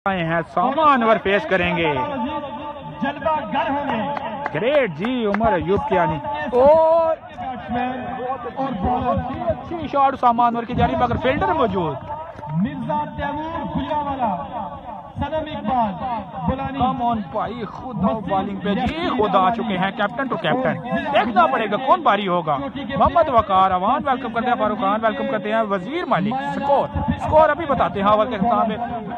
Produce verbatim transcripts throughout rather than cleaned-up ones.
आए हैं सामान और फेस करेंगे। ग्रेट जी उमर अयूब की आनी और अच्छी शॉट सामान की जानिब अगर फील्डर मौजूद कम ऑन भाई खुद बॉलिंग पे जी खुद आ चुके हैं कैप्टन टू कैप्टन। देखना पड़ेगा कौन बारी होगा। मोहम्मद वकार अवान वेलकम करते हैं, फारूक खान वेलकम करते हैं, वजीर मालिक स्कोर स्कोर अभी बताते हैं ओवर के खिताब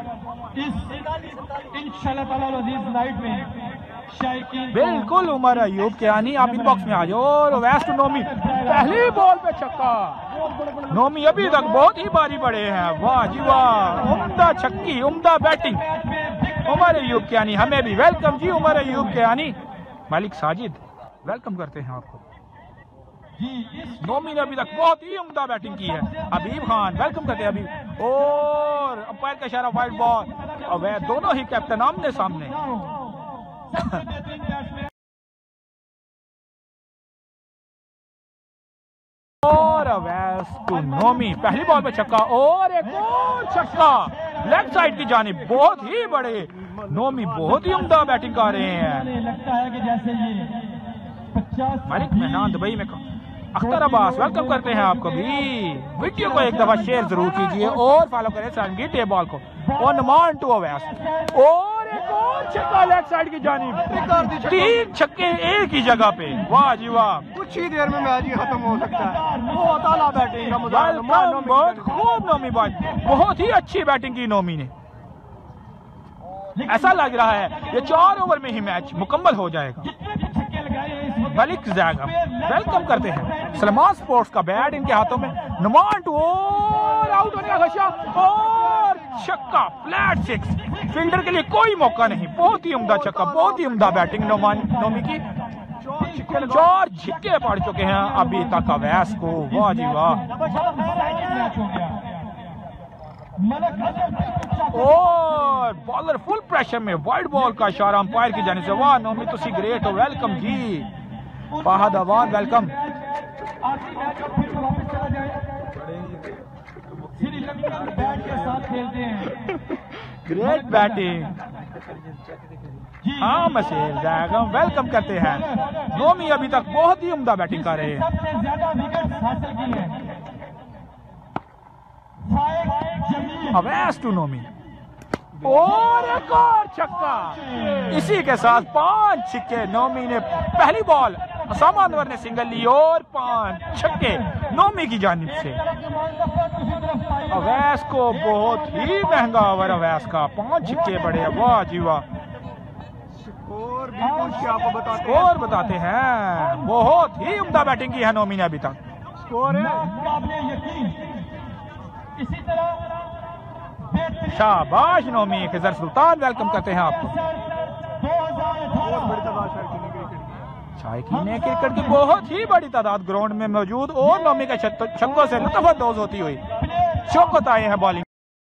बिल्कुल उमर अयूब के आनी आप इनबॉक्स में आ जाओ। और वेस्ट नोमी पहली बॉल पे छक्का। नोमी अभी तक बहुत ही बारी बड़े हैं। वाह जी वाह उम्दा छक्की उम्दा बैटिंग उमर अयूब के आनी। हमें भी वेलकम जी उमर अयूब के आनी। मालिक साजिद वेलकम करते हैं आपको। नोमी ने अभी तक बहुत ही उम्दा बैटिंग की है। हबीब खान वेलकम करते हैं अभी और अंपायर का इशारा वाइड बॉल। और वह दोनों ही कैप्टन आमने सामने और वेस्ट टू नोमी पहली बॉल पे छक्का और एक और छक्का लेफ्ट साइड की जानिब। बहुत ही बड़े नोमी बहुत ही उम्दा बैटिंग कर रहे हैं। मालिक मेहमान दुबई में अख्तर अब्बास वेलकम करते हैं आपको भी। वीडियो को एक दफा शेयर जरूर कीजिए और फॉलो करें संगीत टेबॉल को। और नमान टू वेस्ट और एक और छक्का लेफ्ट साइड की जानिब। तीन छक्के एक ही जगह पे। वाह जी वाह कुछ ही देर में मैच खत्म हो सकता है। बहुत आला बैटिंग का मुजाहिरा। बहुत खूब नोमी बात बहुत ही अच्छी बैटिंग की नोमी ने। ऐसा लग रहा है ये चार ओवर में ही मैच मुकम्मल हो जाएगा। मलिक जैगम वेलकम करते हैं। सलमान स्पोर्ट्स का बैट इनके हाथों में। नुमान टू और आउट होने का खदशा और छक्का फ्लैट सिक्स। फील्डर के लिए कोई मौका नहीं। बहुत ही उम्दा छक्का बहुत ही उम्दा बैटिंग नोमान नोमी की। चार छिक्के पड़ चुके हैं अभी तक अवैस को। वाह जी वाह और बॉलर फुल प्रेशर में वाइड बॉल का इशारा अंपायर की जाने से। वाह नोमी तुसी ग्रेट हो welcome ji. Fahad Awan welcome. Great batting हाँ मसीह जैगम वेलकम करते हैं। नोमी अभी तक बहुत ही उम्दा बैटिंग कर रहे हैं। अवैस टू नोमी और एक और छक्का। इसी के साथ पांच छक्के नोमी ने। पहली बॉल सामानवर ने सिंगल ली और पांच छक्के नोमी की जानिब से। अवैस को बहुत ही महंगा ओवर अवैस का। पांच छक्के बड़े। वाह जी वाह स्कोर भी पूछ आपको बताते हैं। स्कोर बताते हैं। बहुत ही उम्दा बैटिंग की है नोमी ने अभी तक। स्कोर है इसी तरह शाबाश नोमी। खिजर सुल्तान वेलकम करते हैं आपको। शायकीन क्रिकेट की बहुत ही बड़ी तादाद ग्राउंड में मौजूद और नोमी के छक्कों से लुत्फानंदोज होती हुई शौकत आए हैं बॉलिंग।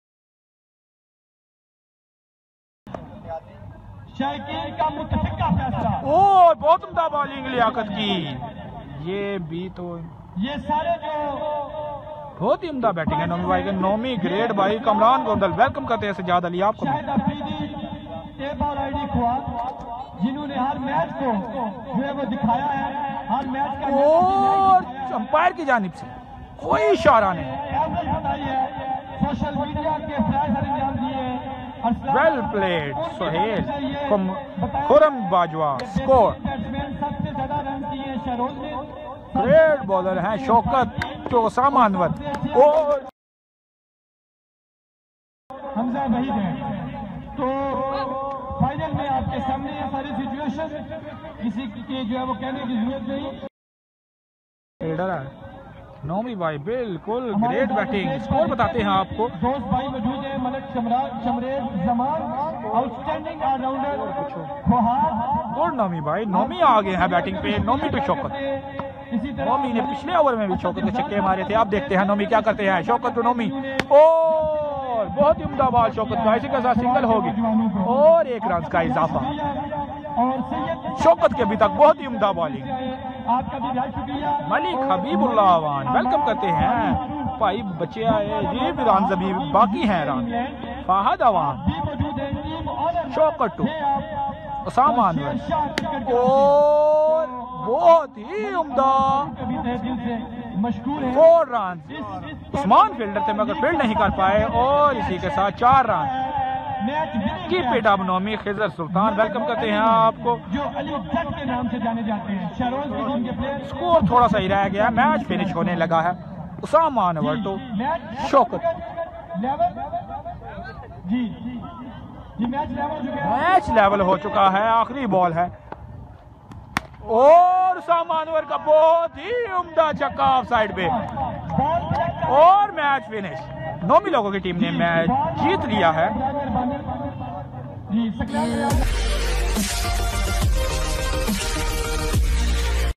और बहुत उम्दा बॉलिंग लियाकत की। ये भी तो ये सारे जो बहुत ही उम्दा बैटिंग है नोमी भाई के। नोमी ग्रेट भाई। कमरान गोंदल वेलकम करते हैं सजाद अली आपको। जिन्होंने हर मैच को जो है वो दिखाया है। हर मैच का और अंपायर की जानिब से कोई इशारा नहीं। सोशल मीडिया के फ्लैश अंजाम दिए। Well played Sohail Khurram Bajwa. Score सबसे ज्यादा रन किए शहरोज ने। ग्रेट बॉलर हैं शौकत तो सामानवर और हमजा वहीद है। तो फाइनल में आपके सामने ये सारी सिचुएशन किसी के जो है वो कहने की जरूरत नहीं। नोमी भाई बिल्कुल ग्रेट बैटिंग। स्कोर बताते हैं आपको। दोस्त भाई मौजूद है। Malik Shamrez Zaman outstanding allrounder. Good Nomi भाई। नोमी आ गए हैं बैटिंग पे। नोमी टू शौकत। नोमी ने पिछले ओवर में भी शौकत के छक्के मारे थे। आप देखते हैं नोमी क्या करते हैं। शौकत टू नोमी और बहुत ही उम्दा बॉल शौकत का। इसी के साथ सिंगल होगी और एक रन का इजाफा। शौकत के अभी तक बहुत ही उम्दा बॉलिंग। मलिक हबीबुल्लाह अवान वेलकम करते हैं भाई। बच्चे आए जी भी रन अभी बाकी हैं। रन फहद अवान शौकत टू उसामा अनवर और बहुत ही उम्दा फोर रन। उस्मान फील्डर थे मगर फील्ड नहीं कर पाए और इसी के साथ चार run. Keep it up Nomi Khizar Sultan welcome करते हैं आपको। जो अली जट के नाम से जाने जाते हैं। शहरोज की टीम के प्लेयर। स्कोर थोड़ा सा ही रह गया, मैच फिनिश होने लगा है। Usama Anwar to Shaukat ji ji match level match level हो चुका है। आखिरी बॉल है और उसामा अनवर का बहुत ही उम्दा छक्का ऑफ साइड पे और मैच फिनिश। नौवीं लोगों की टीम ने मैच जीत लिया है। जी